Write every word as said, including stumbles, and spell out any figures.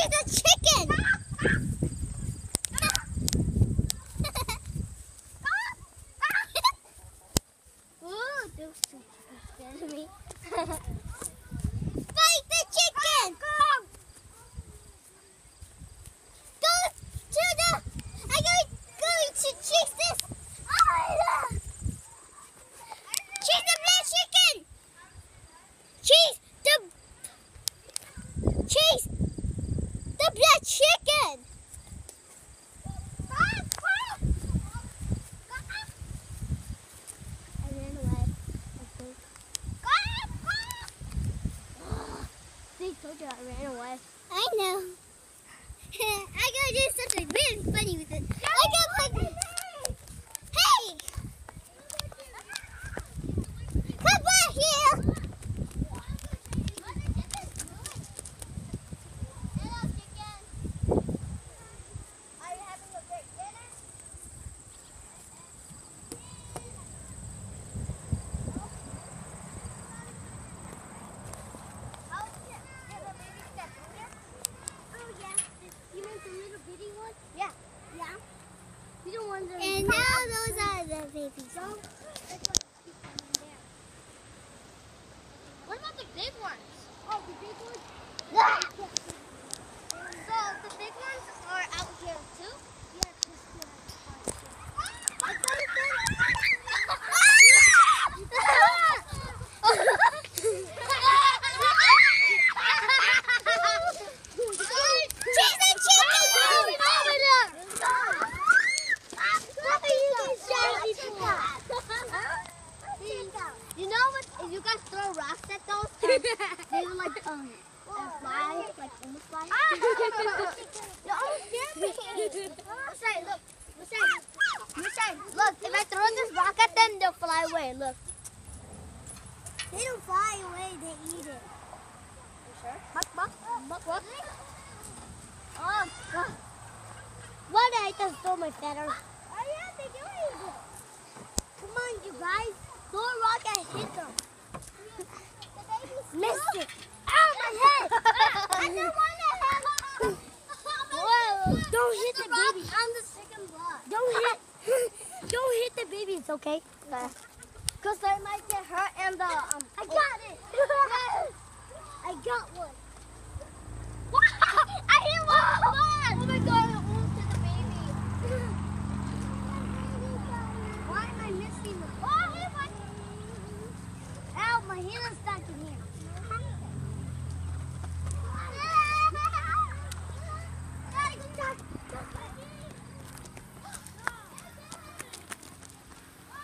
She's a chicken! Ooh, those two chickens scared me. Fight the chicken! Go! Go to the... Are you going to chase this? Oh, chase the black chicken! Chase the... Chase the black chicken! I ran away, I think. They told you I ran away. I know. I gotta do something really funny with it. I gotta play. Hey! Come back here! Hello, chicken. Are you having a great dinner? Oh, yeah. There's a baby step here. Oh, yeah. You mean the little bitty one? Yeah. Yeah. You don't want them. And now those are the babies. Don't. What about the big ones? Oh, the big ones? Yeah. So the big ones are out here too? Yeah, this one. She's a chicken! You know what? If you guys throw rocks at those, they will like um uh, fly, like almost fly. You almost scared me. Musai, look, Musai, Musai, look. If I throw this rock at them, they'll fly away. Look. They don't fly away, they eat it. You sure? Buck, buck, buck, buck. Oh, God. Why did I just throw my feathers? Oh yeah, they do eat it. Come on, you guys. Throw a rock and hit them. Missed it. Ow, my head. I don't want to have. Whoa. Don't hit the baby. I'm the second block. Don't hit. Don't hit the babies, okay? Because they might get hurt and the um. I got it. I got one.